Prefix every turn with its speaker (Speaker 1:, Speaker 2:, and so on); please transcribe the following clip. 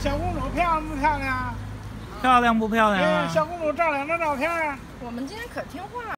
Speaker 1: 小公主漂亮不漂亮？
Speaker 2: 漂亮不漂亮
Speaker 1: 哎，
Speaker 2: 啊？
Speaker 1: 小公主照2张照片。
Speaker 3: 我们今天可听话了。